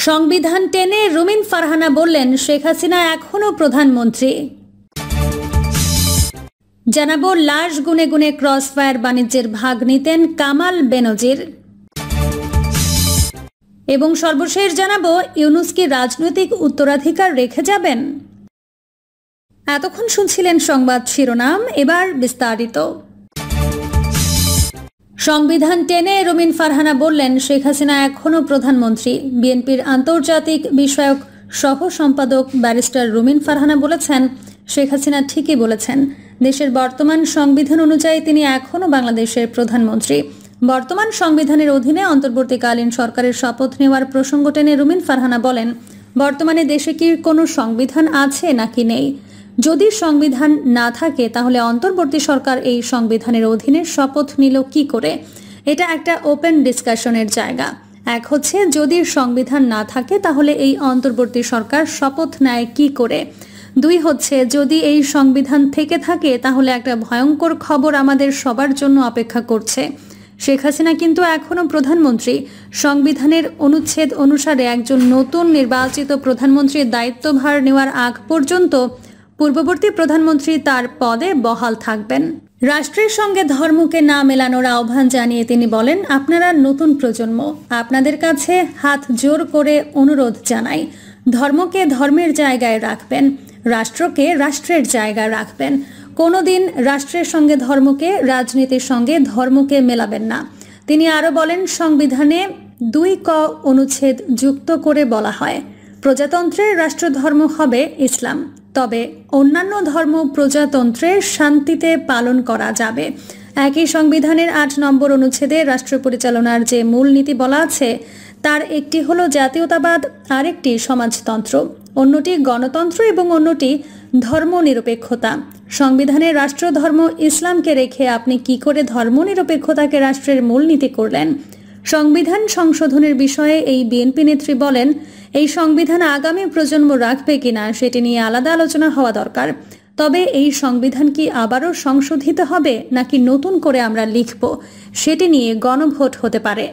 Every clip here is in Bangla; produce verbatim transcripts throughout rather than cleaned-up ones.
সংবিধান টেনে রুমিন ফারহানা বললেন শেখ হাসিনা এখনো প্রধানমন্ত্রী। জানাবো লাশ গুনে গুনে ক্রসফায়ার বাণিজ্যের ভাগ নিতেন কামাল বেনজির। এবং সর্বশেষ জানাবো ইউনূস কি রাজনৈতিক উত্তরাধিকার রেখে যাবেন। এতক্ষণ শুনছিলেন সংবাদ শিরোনাম, এবার বিস্তারিত। সংবিধান টেনে রুমিন ফারহানা বললেন শেখ হাসিনা এখনো প্রধানমন্ত্রী। বিএনপির আন্তর্জাতিক বিষয়ক সহ সম্পাদক ব্যারিস্টার রুমিন ফারহানা বলেছেন শেখ হাসিনা ঠিকই বলেছেন, দেশের বর্তমান সংবিধান অনুযায়ী তিনি এখনো বাংলাদেশের প্রধানমন্ত্রী। বর্তমান সংবিধানের অধীনে অন্তর্বর্তীকালীন সরকারের শপথ নেওয়ার প্রসঙ্গ টেনে রুমিন ফারহানা বলেন, বর্তমানে দেশে কি কোনো সংবিধান আছে নাকি নেই? যদি সংবিধান না থাকে তাহলে অন্তর্বর্তী সরকার এই সংবিধানের অধীনে শপথ নিল কি করে? এটা একটা ওপেন ডিসকাশনের জায়গা। এক হচ্ছে যদি সংবিধান না থাকে তাহলে এই অন্তর্বর্তী সরকার শপথ নেয় কি করে। দুই হচ্ছে যদি এই সংবিধান থেকে থাকে তাহলে একটা ভয়ঙ্কর খবর আমাদের সবার জন্য অপেক্ষা করছে। শেখ হাসিনা কিন্তু এখনো প্রধানমন্ত্রী। সংবিধানের অনুচ্ছেদ অনুসারে একজন নতুন নির্বাচিত প্রধানমন্ত্রীর দায়িত্বভার নেওয়ার আগ পর্যন্ত পূর্ববর্তী প্রধানমন্ত্রী তার পদে বহাল থাকবেন। রাষ্ট্রের সঙ্গে ধর্মকে না মেলানোর আহ্বান জানিয়ে তিনি বলেন, আপনারা নতুন প্রজন্ম, আপনাদের কাছে হাত জোর করে অনুরোধ জানাই, ধর্মকে ধর্মের জায়গায় রাখবেন, রাষ্ট্রকে রাষ্ট্রের জায়গায় রাখবেন। কোনোদিন রাষ্ট্রের সঙ্গে ধর্মকে, রাজনীতির সঙ্গে ধর্মকে মেলাবেন না। তিনি আরও বলেন, সংবিধানে দুই ক অনুচ্ছেদ যুক্ত করে বলা হয় প্রজাতন্ত্রের রাষ্ট্রধর্ম হবে ইসলাম, তবে অন্যান্য ধর্ম প্রজাতন্ত্রে শান্তিতে পালন করা যাবে। একই সংবিধানের আট নম্বর অনুচ্ছেদে রাষ্ট্র পরিচালনার যে মূলনীতি বলা আছে তার একটি হলো জাতীয়তাবাদ, আরেকটি সমাজতন্ত্র, অন্যটি গণতন্ত্র এবং অন্যটি ধর্মনিরপেক্ষতা। সংবিধানের রাষ্ট্রধর্ম ইসলামকে রেখে আপনি কি করে ধর্মনিরপেক্ষতাকে রাষ্ট্রের মূলনীতি করলেন? সংবিধান সংশোধনের বিষয়ে এই বিএনপি নেত্রী বলেন, এই সংবিধান আগামী প্রজন্ম রাখবে কিনা সেটি নিয়ে আলাদা আলোচনা হওয়া দরকার। তবে এই সংবিধান কি আবারও সংশোধিত হবে নাকি নতুন করে আমরা লিখব, সেটি নিয়ে গণভোট হতে পারে।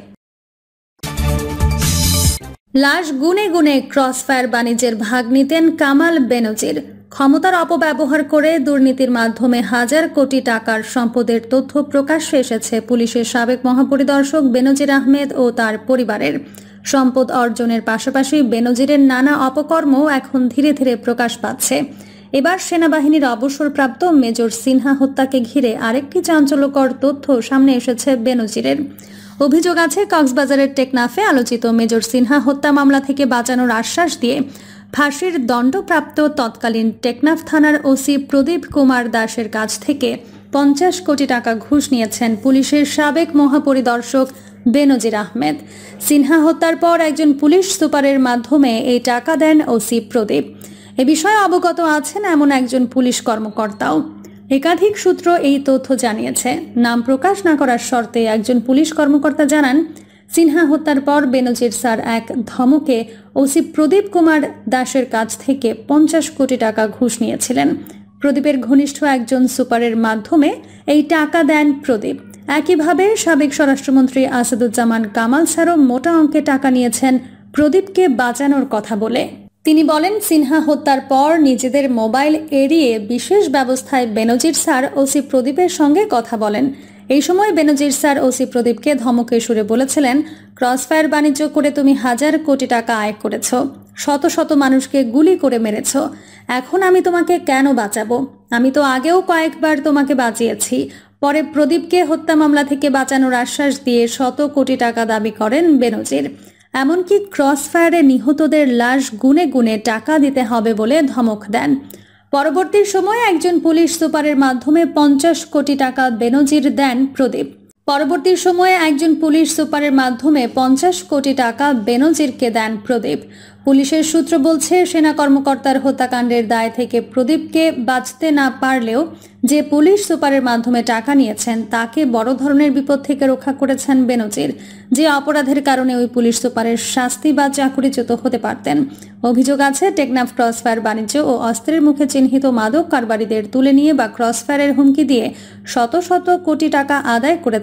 লাশ গুনে গুনে ক্রসফায়ার বাণিজ্যের ভাগ নিতেন কামাল বেনজির। ক্ষমতার অপব্যবহার করে দুর্নীতির মাধ্যমে হাজার কোটি টাকার সম্পদের তথ্য প্রকাশ্যে এসেছে পুলিশের সাবেক মহাপরিদর্শক বেনজির আহমেদ ও তার পরিবারের। সম্পদ অর্জনের পাশাপাশি বেনজিরের নানা অপকর্ম এখন ধীরে ধীরে প্রকাশ পাচ্ছে। এবার সেনাবাহিনীর অবসরপ্রাপ্ত মেজর সিনহা হত্যাকে ঘিরে আরেকটি চাঞ্চল্যকর তথ্য সামনে এসেছে বেনজিরের। অভিযোগ আছে কক্সবাজারের টেকনাফে আলোচিত মেজর সিনহা হত্যা মামলা থেকে বাঁচানোর আশ্বাস দিয়ে ফাঁসির দণ্ডপ্রাপ্ত তৎকালীন টেকনাফ থানার ওসি প্রদীপ কুমার দাসের কাছ থেকে পঞ্চাশ কোটি টাকা ঘুষ নিয়েছেন পুলিশের সাবেক মহাপরিদর্শক বেনজির আহমেদ। সিনহা হত্যার পর একজন পুলিশ সুপারের মাধ্যমে এই টাকা দেন ওসি প্রদীপ। এ বিষয়ে অবগত আছেন এমন একজন পুলিশ কর্মকর্তাও। একাধিক সূত্র এই তথ্য জানিয়েছে। নাম প্রকাশ না করার শর্তে একজন পুলিশ কর্মকর্তা জানান, সিনহা হত্যার পর বেনজির স্যার এক ধমকে ওসি প্রদীপ কুমার দাসের কাছ থেকে পঞ্চাশ কোটি টাকা ঘুষ নিয়েছিলেন। প্রদীপের ঘনিষ্ঠ একজন সুপারের মাধ্যমে এই টাকা দেন প্রদীপ। একইভাবে সাবেক স্বরাষ্ট্রমন্ত্রী আসাদুজ্জামান কামাল স্যারও মোটা অঙ্কে টাকা নিয়েছেন প্রদীপকে বাঁচানোর কথা বলে। তিনি বলেন, সিনহা হত্যার পর নিজেদের মোবাইল এড়িয়ে বিশেষ ব্যবস্থায় বেনজির স্যার ওসি প্রদীপের সঙ্গে কথা বলেন। এই সময় বেনজির স্যার ওসি প্রদীপকে ধমকে সুরে বলেছিলেন, ক্রসফায়ার বাণিজ্য করে তুমি হাজার কোটি টাকা আয় করেছ, শত শত মানুষকে গুলি করে মেরেছ, এখন আমি তোমাকে কেন বাঁচাবো? আমি তো আগেও কয়েকবার তোমাকে বাঁচিয়েছি। পরে প্রদীপকে হত্যা মামলা থেকে বাঁচানোর আশ্বাস দিয়ে শত কোটি টাকা দাবি করেন বেনজির। এমনকি ক্রসফায়ারে নিহতদের লাশ গুনে গুনে টাকা দিতে হবে বলে ধমক দেন। পরবর্তী সময়ে একজন পুলিশ সুপারের মাধ্যমে পঞ্চাশ কোটি টাকা বেনজির দেন প্রদীপ। পরবর্তী সময়ে একজন পুলিশ সুপারের মাধ্যমে পঞ্চাশ কোটি টাকা বেনজিরকে দেন প্রদীপ। পুলিশের সূত্র বলছে, সেনা কর্মকর্তার হত্যাকাণ্ডের দায় থেকে প্রদীপকে বাঁচতে না পারলেও যে পুলিশ সুপারের মাধ্যমে টাকা নিয়েছেন তাকে বড় ধরনের বিপদ থেকে রক্ষা করেছেন বেনজির, যে অপরাধের কারণে ওই পুলিশ সুপারের শাস্তি বা চাকরিচ্যুত হতে পারতেন। অভিযোগ আছে, টেকনাফ ক্রসফায়ার বাণিজ্য ও অস্ত্রের মুখে চিহ্নিত মাদক কারবারিদের তুলে নিয়ে বা ক্রসফায়ারের হুমকি দিয়ে শত শত কোটি টাকা আদায় করেছেন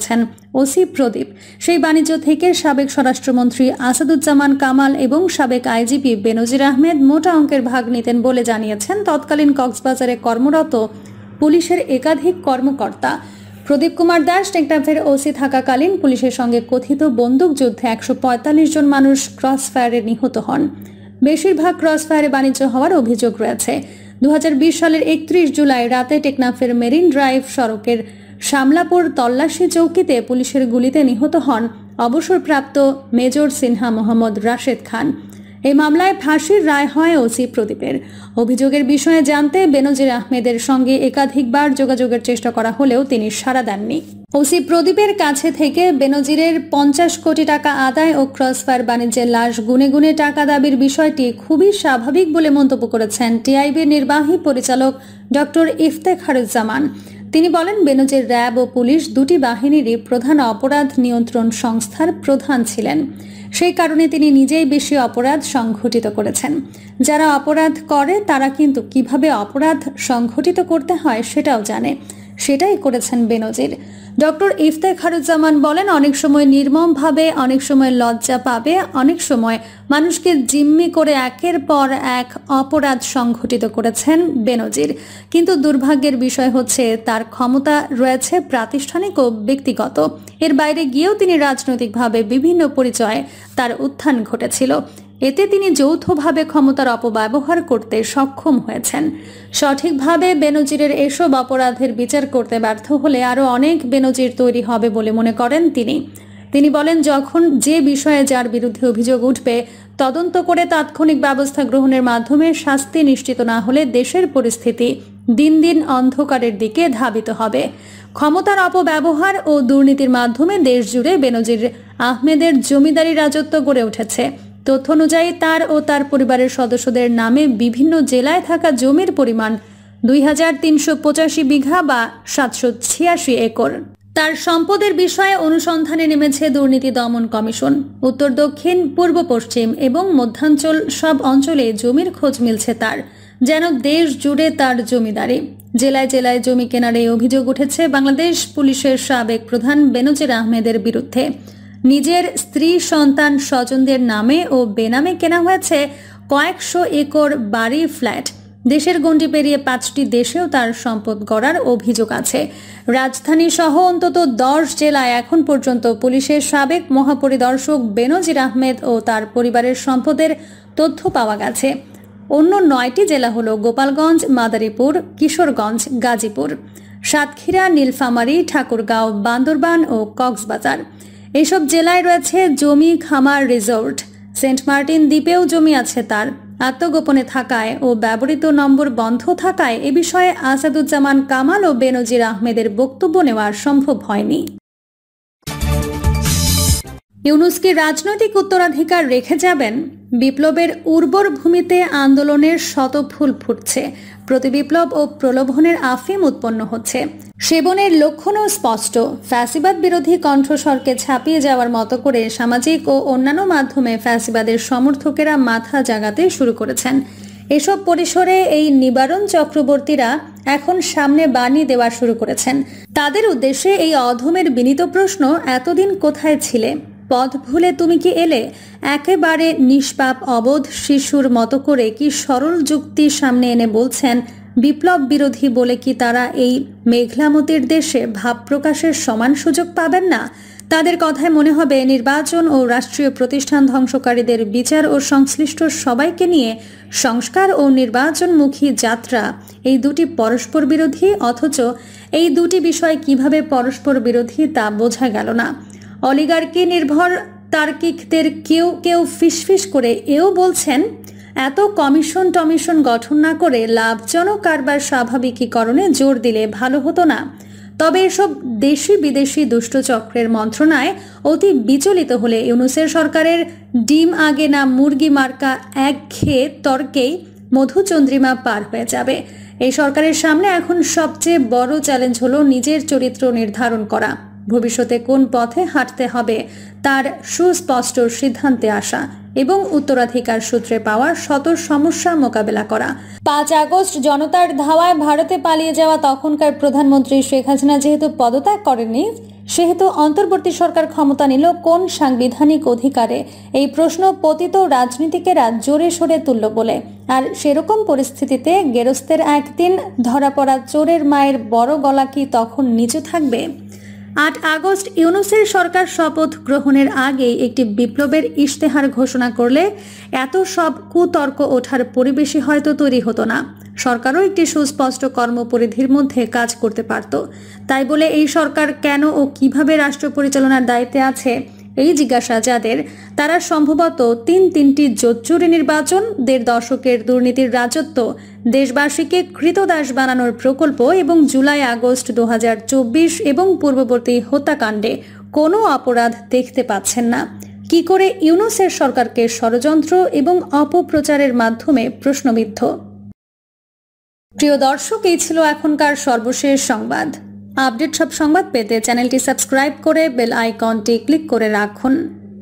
ওসি প্রদীপ। সেই বাণিজ্য থেকে সাবেক স্বরাষ্ট্রমন্ত্রী আসাদুজ্জামান কামাল এবং সাবেক আইজিপি বেনজির আহমেদ মোটা অঙ্কের ভাগ নিতেন বলে জানিয়েছেন তৎকালীন কক্সবাজারে কর্মরত পুলিশের একাধিক কর্মকর্তা। প্রদীপ কুমার দাস টেকনাফের ওসি থাকাকালীন পুলিশের সঙ্গে কথিত বন্দুকযুদ্ধে একশো পঁয়তাল্লিশ জন মানুষ ক্রস ফায়ারে নিহত হন। বেশিরভাগ ক্রস ফায়ারে বাণিজ্য হওয়ার অভিযোগ রয়েছে। দু হাজার বিশ সালের একত্রিশ জুলাই রাতে টেকনাফের মেরিন ড্রাইভ সড়কের শামলাপুর তল্লাশি চৌকিতে পুলিশের গুলিতে নিহত হন অবসরপ্রাপ্ত মেজর সিনহা মোহাম্মদ রাশেদ খান। এই মামলায় ফাঁসির রায় হয় ওসি প্রদীপের। অভিযোগের বিষয়ে জানতে বেনজির আহমেদের সঙ্গে একাধিকবার যোগাযোগের চেষ্টা করা হলেও তিনি সাড়া দেননি। ওসি প্রদীপের কাছে থেকে বেনজিরের পঞ্চাশ কোটি টাকা আদায় ও ক্রসফায়ার বাণিজ্যের লাশ গুনে গুনে টাকা দাবির বিষয়টি খুবই স্বাভাবিক বলে মন্তব্য করেছেন টিআইবির নির্বাহী পরিচালক ডক্টর ইফতেখারুজ্জামান। তিনি বলেন, বেনজির র্যাব ও পুলিশ দুটি বাহিনীরই প্রধান অপরাধ নিয়ন্ত্রণ সংস্থার প্রধান ছিলেন। সেই কারণে তিনি নিজেই বেশি অপরাধ সংঘটিত করেছেন। যারা অপরাধ করে তারা কিন্তু কিভাবে অপরাধ সংঘটিত করতে হয় সেটাও জানে, সেটাই করেছেন বেনজির। ডক্টর ইফতেখারুজ্জামান বলেন, অনেক সময় নির্মমভাবে, অনেক সময় লজ্জা পাবে, অনেক সময় মানুষকে জিম্মি করে একের পর এক অপরাধ সংঘটিত করেছেন বেনজির। কিন্তু দুর্ভাগ্যের বিষয় হচ্ছে তার ক্ষমতা রয়েছে প্রাতিষ্ঠানিক ও ব্যক্তিগত। এর বাইরে গিয়েও তিনি রাজনৈতিকভাবে বিভিন্ন পরিচয়ে তার উত্থান ঘটেছিল। এতে তিনি যৌথভাবে ক্ষমতার অপব্যবহার করতে সক্ষম হয়েছেন। সঠিকভাবে বেনজিরের এসব অপরাধের বিচার করতে ব্যর্থ হলে আরও অনেক বেনজির তৈরি হবে বলে মনে করেন তিনি। তিনি বলেন, যখন যে বিষয়ে যার বিরুদ্ধে অভিযোগ উঠবে তদন্ত করে তাৎক্ষণিক ব্যবস্থা গ্রহণের মাধ্যমে শাস্তি নিশ্চিত না হলে দেশের পরিস্থিতি দিন দিন অন্ধকারের দিকে ধাবিত হবে। ক্ষমতার অপব্যবহার ও দুর্নীতির মাধ্যমে দেশ জুড়ে বেনজির আহমেদের জমিদারি রাজত্ব গড়ে উঠেছে। তথ্য অনুযায়ী তার ও তার পরিবারের সদস্যদের নামে বিভিন্ন জেলায় থাকা জমির পরিমাণ দুই হাজার তিনশো পঁচাশি বিঘা বা সাতশো ছিয়াশি একর। তার সম্পদের বিষয়ে অনুসন্ধানে নেমেছে দুর্নীতি দমন কমিশন। উত্তর, দক্ষিণ, পূর্ব, পশ্চিম এবং মধ্যাঞ্চল সব অঞ্চলে জমির খোঁজ মিলছে তার, যেন দেশ জুড়ে তার জমিদারি। জেলায় জেলায় জমি কেনার এই অভিযোগ উঠেছে বাংলাদেশ পুলিশের সাবেক প্রধান বেনজির আহমেদের বিরুদ্ধে। নিজের স্ত্রী, সন্তান, স্বজনদের নামে ও বেনামে কেনা হয়েছে কয়েকশো একর বাড়ি, ফ্ল্যাট। দেশের গণ্ডি পেরিয়ে পাঁচটি দেশেও তার সম্পদ গড়ার অভিযোগ আছে। রাজধানী সহ অন্তত দশ জেলায় এখন পর্যন্ত পুলিশের সাবেক মহাপরিদর্শক বেনজির আহমেদ ও তার পরিবারের সম্পদের তথ্য পাওয়া গেছে। অন্য নয়টি জেলা হল গোপালগঞ্জ, মাদারীপুর, কিশোরগঞ্জ, গাজীপুর, সাতক্ষীরা, নীলফামারী, ঠাকুরগাঁও, বান্দরবান ও কক্সবাজার। এইসব জেলায় রয়েছে জমি, খামার, রিসোর্ট। সেন্ট মার্টিন দ্বীপেও জমি আছে তার। আত্মগোপনে থাকায় ও ব্যবহৃত নম্বর বন্ধ থাকায় এ বিষয়ে আসাদুজ্জামান কামাল ও বেনজির আহমেদের বক্তব্য নেওয়া সম্ভব হয়নি। ইউনূস কি রাজনৈতিক উত্তরাধিকার রেখে যাবেন? বিপ্লবের উর্বর ভূমিতে আন্দোলনের শতফুল ফুটছে। প্রতিবিপ্লব ও প্রলোভনের আফিম উৎপন্ন হচ্ছে। সেবনের লক্ষণও স্পষ্ট। ফ্যাসিবাদ বিরোধী কণ্ঠস্বরকে ছাপিয়ে যাওয়ার মতো করে সামাজিক ও অন্যান্য মাধ্যমে ফ্যাসিবাদের সমর্থকেরা মাথা জাগাতে শুরু করেছেন। এসব পরিসরে এই নিবারণ চক্রবর্তীরা এখন সামনে বাণী দেওয়া শুরু করেছেন। তাদের উদ্দেশ্যে এই অধমের বিনীত প্রশ্ন, এতদিন কোথায় ছিলে? পথ ভুলে তুমি কি এলে? একেবারে নিষ্পাপ অবোধ শিশুর মতো করে কি সরল যুক্তি সামনে এনে বলছেন, বিপ্লব বিরোধী বলে কি তারা এই মেঘলামতির দেশে ভাব প্রকাশের সমান সুযোগ পাবেন না? তাদের কথায় মনে হবে নির্বাচন ও রাষ্ট্রীয় প্রতিষ্ঠান ধ্বংসকারীদের বিচার ও সংশ্লিষ্ট সবাইকে নিয়ে সংস্কার ও নির্বাচনমুখী যাত্রা এই দুটি পরস্পর বিরোধী, অথচ এই দুটি বিষয় কিভাবে পরস্পর বিরোধী তা বোঝা গেল না। অলিগার্কি নির্ভর তার্কিকদের কেউ কেউ ফিসফিস করে এও বলছেন, এত কমিশন টমিশন গঠন না করে লাভজনক কারবার স্বাভাবিকীকরণে জোর দিলে ভালো হতো না? তবে এসব দেশি বিদেশি দুষ্টচক্রের মন্ত্রণায় অতি বিচলিত হলে ইউনূসের সরকারের ডিম আগে না মুরগি মার্কা একঘেয়ে তর্কেই মধুচন্দ্রিমা পার হয়ে যাবে। এই সরকারের সামনে এখন সবচেয়ে বড় চ্যালেঞ্জ হলো নিজের চরিত্র নির্ধারণ করা। ভবিষ্যতে কোন পথে হাঁটতে হবে তার সুস্পষ্ট সিদ্ধান্তে আসা এবং উত্তরাধিকার সূত্রে পাওয়া শত সমস্যা মোকাবেলা করা। পাঁচ আগস্ট জনতার ধাওয়ায় ভারতে পালিয়ে যাওয়া তখনকার প্রধানমন্ত্রী শেখ হাসিনা যেহেতু পদত্যাগ করেননি, সেহেতু অন্তর্বর্তী সরকার ক্ষমতা নিল কোন সাংবিধানিক অধিকারে, এই প্রশ্ন পতিত রাজনীতিকেরা জোরে সোরে তুলল বলে। আর সেরকম পরিস্থিতিতে গেরস্তের একদিন ধরা পড়া চোরের মায়ের বড় গলা কি তখন নিচু থাকবে? আট আগস্ট ইউনূসের সরকার শপথ গ্রহণের আগেই একটি বিপ্লবের ইশতেহার ঘোষণা করলে এত সব কুতর্ক ওঠার পরিবেশই হয়তো তৈরি হতো না। সরকারও একটি সুস্পষ্ট কর্মপরিধির মধ্যে কাজ করতে পারত। তাই বলে এই সরকার কেন ও কিভাবে রাষ্ট্র পরিচালনার দায়িত্বে আছে এই জিজ্ঞাসা যাদের, তারা সম্ভবত তিন তিনটি জোচ্চুরি নির্বাচন, দেড় দশকের দুর্নীতির রাজত্ব, দেশবাসীকে কৃতদাস বানানোর প্রকল্প এবং জুলাই আগস্ট দু হাজার চব্বিশ এবং পূর্ববর্তী হত্যাকাণ্ডে কোনো অপরাধ দেখতে পাচ্ছেন না। কি করে ইউনূসের সরকারকে ষড়যন্ত্র এবং অপপ্রচারের মাধ্যমে প্রশ্নবিদ্ধ? প্রিয় দর্শক, এই ছিল এখনকার সর্বশেষ সংবাদ। আপডেট সব সংবাদ পেতে চ্যানেলটি সাবস্ক্রাইব করে বেল আইকনটি ক্লিক করে রাখুন।